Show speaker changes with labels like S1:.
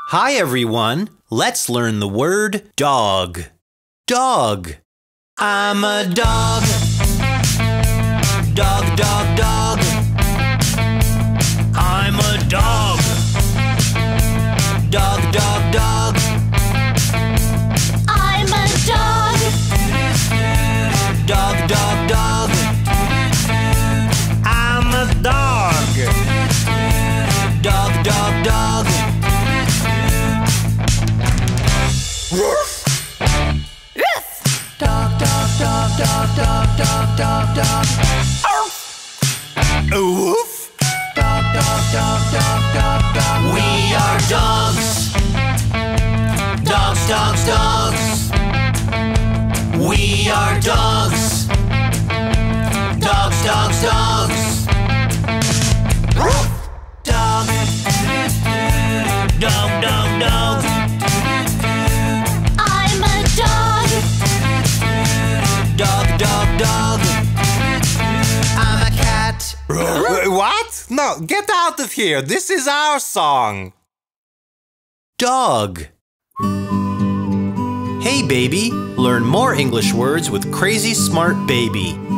S1: Hi everyone, let's learn the word dog. Dog. I'm a dog. Dog, dog, dog. I'm a dog. Dog, dog, dog.
S2: I'm a dog.
S1: Dog, dog, dog. I'm a dog. Dog, dog, dog.
S2: Woof.
S1: Dog, dog, dog, dog, dog, dog, dog, dog. Woof. Dog, dog, dog, dog, dog, dog. We are dogs. Dogs, dogs, dogs. We are dogs. Dogs, dogs, dogs. Woof. Dog. Dog, dog, dog.
S2: I'm a dog.
S1: Dog, dog, dog. I'm a cat.
S3: What? No, get out of here. This is our song.
S1: Dog. Hey baby, learn more English words with Crazy Smart Baby.